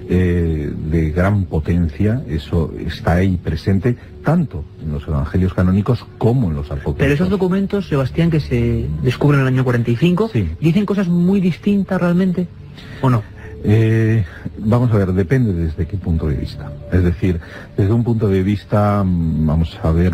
eh, de gran potencia. Eso está ahí presente tanto en los evangelios canónicos como en los apócrifos. Pero esos documentos, Sebastián, que se descubren en el año cuarenta y cinco, sí, ¿dicen cosas muy distintas realmente o no? Eh, vamos a ver, depende desde qué punto de vista. Es decir, desde un punto de vista, vamos a ver,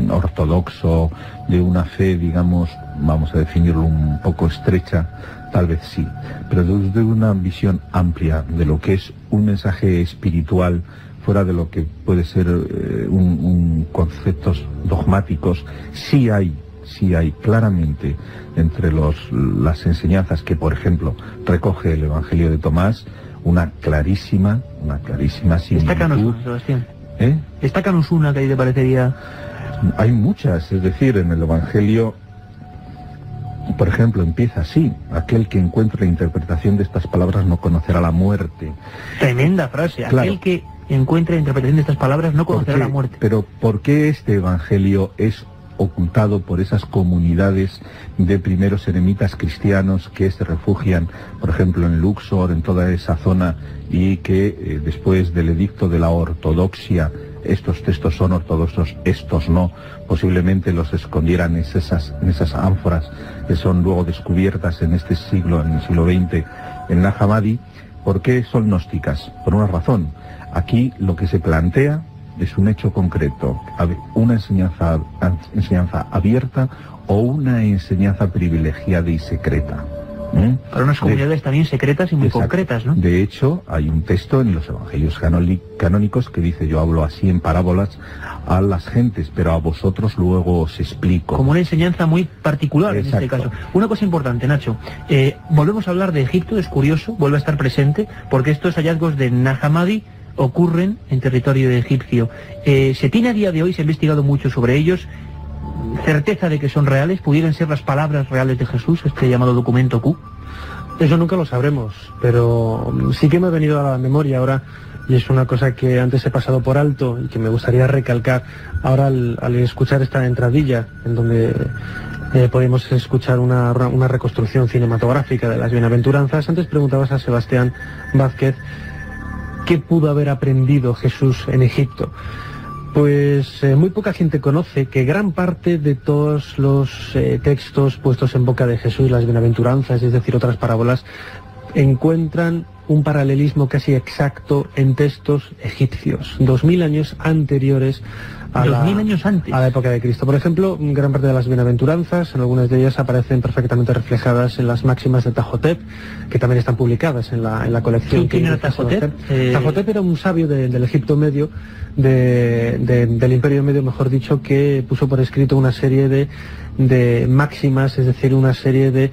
ortodoxo, de una fe, digamos, vamos a definirlo un poco estrecha, tal vez sí. Pero desde una visión amplia de lo que es un mensaje espiritual, fuera de lo que puede ser eh, un, un conceptos dogmáticos, sí hay, sí hay claramente entre los, las enseñanzas que, por ejemplo, recoge el Evangelio de Tomás, una clarísima, una clarísima similitud. Destácanos una, Sebastián. ¿Eh? Destácanos una que ahí te parecería... Hay muchas, es decir, en el Evangelio, por ejemplo, empieza así: aquel que encuentre la interpretación de estas palabras no conocerá la muerte. Tremenda frase. Claro. Aquel que encuentre la interpretación de estas palabras no conocerá la muerte. Pero ¿por qué este Evangelio es ocultado por esas comunidades de primeros eremitas cristianos que se refugian, por ejemplo, en Luxor, en toda esa zona, y que eh, después del edicto de la ortodoxia, estos textos son ortodoxos, estos no, posiblemente los escondieran en esas, en esas ánforas que son luego descubiertas en este siglo, en el siglo veinte, en Nag Hammadi? ¿Por qué son gnósticas? Por una razón. Aquí lo que se plantea es un hecho concreto, una enseñanza, enseñanza abierta o una enseñanza privilegiada y secreta. ¿Mm? Para unas comunidades de, también secretas y muy exacto. concretas, ¿no? De hecho, hay un texto en los evangelios canónicos que dice: yo hablo así en parábolas a las gentes, pero a vosotros luego os explico. Como una enseñanza muy particular. Exacto. En este caso. Una cosa importante, Nacho, eh, volvemos a hablar de Egipto, es curioso, vuelve a estar presente, porque estos hallazgos de Nag Hammadi ocurren en territorio egipcio. Eh, se tiene a día de hoy, se ha investigado mucho sobre ellos, certeza de que son reales, pudieran ser las palabras reales de Jesús, este llamado documento Q. Eso nunca lo sabremos, pero sí que me ha venido a la memoria ahora, y es una cosa que antes he pasado por alto y que me gustaría recalcar ahora al, al escuchar esta entradilla, en donde eh, podemos escuchar una, una reconstrucción cinematográfica de las bienaventuranzas. Antes preguntabas a Sebastián Vázquez ¿qué pudo haber aprendido Jesús en Egipto? Pues eh, muy poca gente conoce que gran parte de todos los eh, textos puestos en boca de Jesús, las bienaventuranzas, es decir, otras parábolas, encuentran un paralelismo casi exacto en textos egipcios, dos mil años anteriores a la, años antes. a la época de Cristo. Por ejemplo, gran parte de las bienaventuranzas, en algunas de ellas aparecen perfectamente reflejadas en las máximas de Tajotep, que también están publicadas en la, en la colección. ¿Quién era Tajotep? Eh... Tajotep era un sabio de, del Egipto Medio, de, de, del Imperio Medio, mejor dicho, que puso por escrito una serie de, de máximas, es decir, una serie de,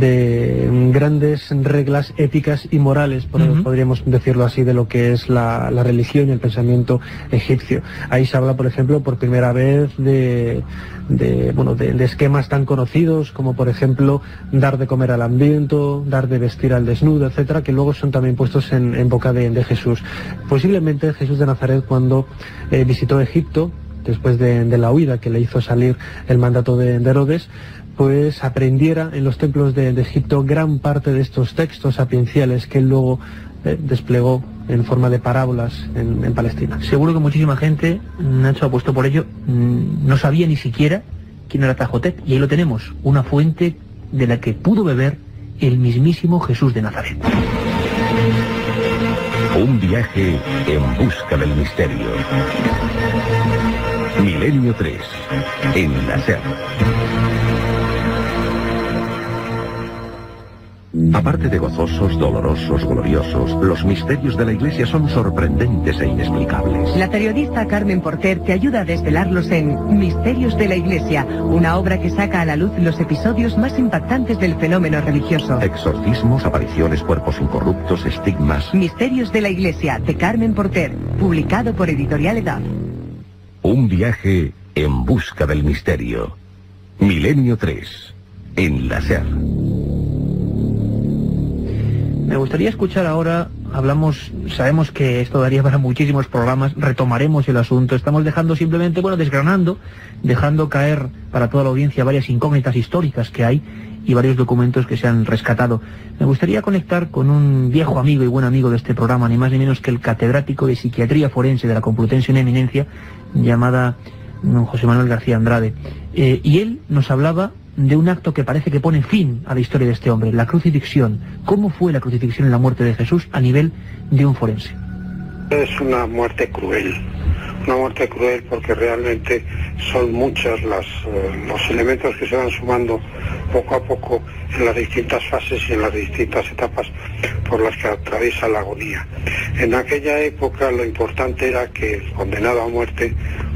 de grandes reglas éticas y morales, por, uh-huh. podríamos decirlo así, de lo que es la, la religión y el pensamiento egipcio. Ahí se habla, por ejemplo, por primera vez de, de, bueno, de, de esquemas tan conocidos como, por ejemplo, dar de comer al hambriento, dar de vestir al desnudo, etcétera, que luego son también puestos en, en boca de, de Jesús. Posiblemente Jesús de Nazaret, cuando eh, visitó Egipto, después de, de la huida que le hizo salir el mandato de, de Herodes, pues aprendiera en los templos de, de Egipto gran parte de estos textos sapienciales que él luego eh, desplegó en forma de parábolas en, en Palestina. Seguro que muchísima gente, Nacho ha puesto por ello, no sabía ni siquiera quién era Tajotep, y ahí lo tenemos, una fuente de la que pudo beber el mismísimo Jesús de Nazaret. Un viaje en busca del misterio. Milenio tres, en la SER. Aparte de gozosos, dolorosos, gloriosos, los misterios de la Iglesia son sorprendentes e inexplicables. La periodista Carmen Porter te ayuda a desvelarlos en Misterios de la Iglesia, una obra que saca a la luz los episodios más impactantes del fenómeno religioso. Exorcismos, apariciones, cuerpos incorruptos, estigmas. Misterios de la Iglesia, de Carmen Porter, publicado por Editorial Edad. Un viaje en busca del misterio. Milenio tres, en la SER. Me gustaría escuchar ahora, hablamos, sabemos que esto daría para muchísimos programas, retomaremos el asunto, estamos dejando simplemente, bueno, desgranando, dejando caer para toda la audiencia varias incógnitas históricas que hay y varios documentos que se han rescatado. Me gustaría conectar con un viejo amigo y buen amigo de este programa, ni más ni menos que el catedrático de Psiquiatría Forense de la Complutense, una eminencia llamada don José Manuel García Andrade. Eh, y él nos hablaba de un acto que parece que pone fin a la historia de este hombre, la crucifixión. ¿Cómo fue la crucifixión en la muerte de Jesús a nivel de un forense? Es una muerte cruel, una muerte cruel porque realmente son muchos las, eh, los elementos que se van sumando poco a poco en las distintas fases y en las distintas etapas por las que atraviesa la agonía. En aquella época lo importante era que el condenado a muerte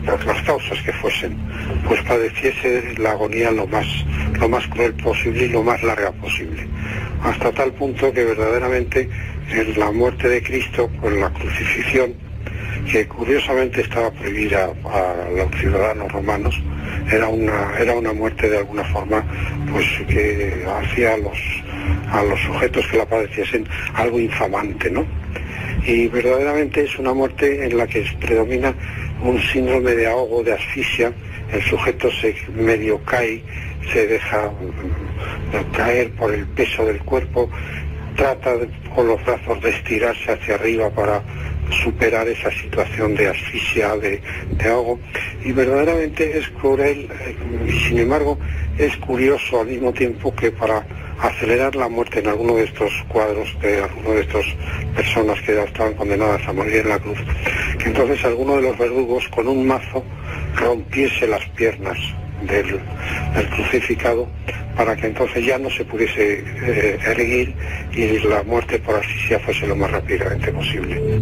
por las causas que fuesen, pues padeciese la agonía lo más, lo más cruel posible y lo más larga posible. Hasta tal punto que verdaderamente en la muerte de Cristo, con la crucifixión, que curiosamente estaba prohibida a los ciudadanos romanos, era una, era una muerte de alguna forma pues que hacía a los, a los sujetos que la padeciesen algo infamante, ¿no? Y verdaderamente es una muerte en la que predomina un síndrome de ahogo, de asfixia. El sujeto se medio cae, se deja caer por el peso del cuerpo, trata de, con los brazos de estirarse hacia arriba para superar esa situación de asfixia, de, de ahogo, y verdaderamente es cruel, y sin embargo es curioso al mismo tiempo que para acelerar la muerte en alguno de estos cuadros, de alguno de estas personas que ya estaban condenadas a morir en la cruz, que entonces alguno de los verdugos con un mazo rompiese las piernas del, del crucificado para que entonces ya no se pudiese eh, erguir y la muerte por asfixia fuese lo más rápidamente posible.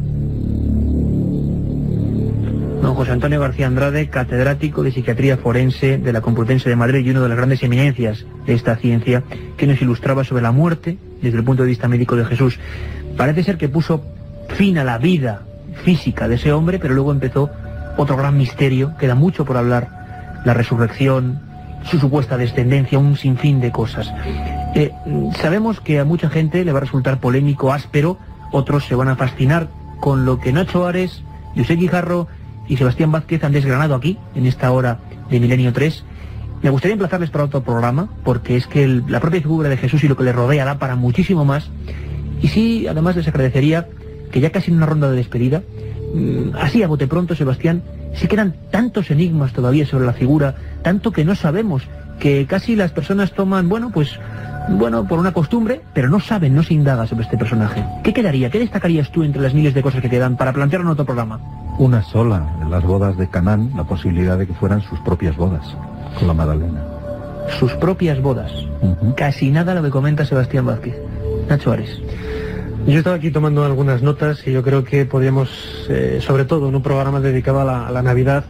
Don José Antonio García Andrade, catedrático de Psiquiatría Forense de la Complutense de Madrid y una de las grandes eminencias de esta ciencia, que nos ilustraba sobre la muerte desde el punto de vista médico de Jesús. Parece ser que puso fin a la vida física de ese hombre, pero luego empezó otro gran misterio, queda mucho por hablar, la resurrección, su supuesta descendencia, un sinfín de cosas. Eh, sabemos que a mucha gente le va a resultar polémico, áspero, otros se van a fascinar con lo que Nacho Ares, José Guijarro y Sebastián Vázquez han desgranado aquí, en esta hora de Milenio tres. Me gustaría emplazarles para otro programa, porque es que el, la propia figura de Jesús y lo que le rodea da para muchísimo más. Y sí, además les agradecería que ya casi en una ronda de despedida, mmm, así a bote pronto, Sebastián, sí quedan tantos enigmas todavía sobre la figura, tanto que no sabemos, que casi las personas toman, bueno, pues, bueno, por una costumbre, pero no saben, no se indaga sobre este personaje. ¿Qué quedaría? ¿Qué destacarías tú entre las miles de cosas que quedan para plantear en otro programa? Una sola, en las bodas de Canaán, la posibilidad de que fueran sus propias bodas, con la Magdalena. Sus propias bodas. Uh-huh. Casi nada lo que comenta Sebastián Vázquez. Nacho Ares. Yo estaba aquí tomando algunas notas y yo creo que podríamos, eh, sobre todo en un programa dedicado a la, a la Navidad,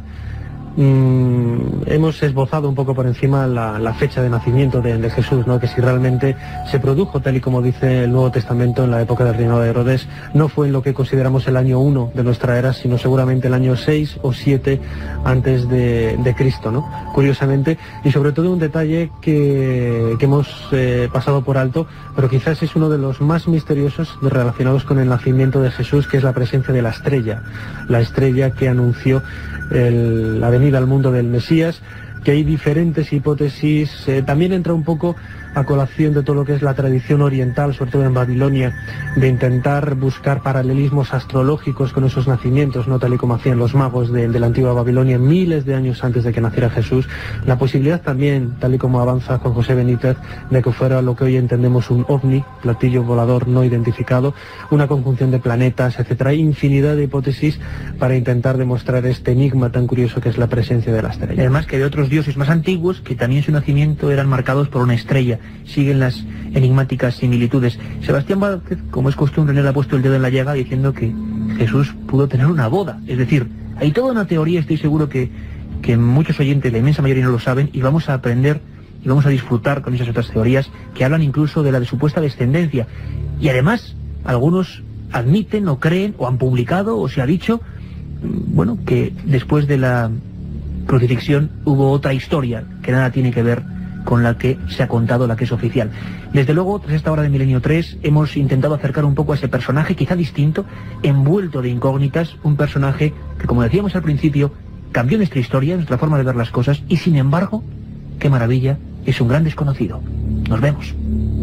mmm, hemos esbozado un poco por encima la, la fecha de nacimiento de, de Jesús, ¿no? Que si realmente se produjo tal y como dice el Nuevo Testamento en la época del reinado de Herodes, no fue en lo que consideramos el año uno de nuestra era, sino seguramente el año seis o siete antes de, de Cristo, ¿no? Curiosamente, y sobre todo un detalle que, que hemos eh, pasado por alto, pero quizás es uno de los más misteriosos relacionados con el nacimiento de Jesús, que es la presencia de la estrella, la estrella que anunció el, la venida al mundo del Mesías, que hay diferentes hipótesis, eh, también entra un poco a colación de todo lo que es la tradición oriental, sobre todo en Babilonia, de intentar buscar paralelismos astrológicos con esos nacimientos, no tal y como hacían los magos de, de la antigua Babilonia miles de años antes de que naciera Jesús. La posibilidad también, tal y como avanza Juan José Benítez, de que fuera lo que hoy entendemos un ovni, platillo volador no identificado, una conjunción de planetas, etcétera. Hay infinidad de hipótesis para intentar demostrar este enigma tan curioso que es la presencia de la estrella. Y además que de otros dioses más antiguos que también en su nacimiento eran marcados por una estrella. Siguen las enigmáticas similitudes. Sebastián Vázquez, como es costumbre, le ha puesto el dedo en la llaga diciendo que Jesús pudo tener una boda. Es decir, hay toda una teoría, estoy seguro que, que muchos oyentes, la inmensa mayoría no lo saben, y vamos a aprender y vamos a disfrutar con esas otras teorías que hablan incluso de la de supuesta descendencia. Y además, algunos admiten o creen o han publicado o se ha dicho, bueno, que después de la crucifixión hubo otra historia que nada tiene que ver con la que se ha contado, la que es oficial. Desde luego, tras esta hora de Milenio tres, hemos intentado acercar un poco a ese personaje, quizá distinto, envuelto de incógnitas, un personaje que, como decíamos al principio, cambió nuestra historia, nuestra forma de ver las cosas, y sin embargo, qué maravilla, es un gran desconocido. Nos vemos.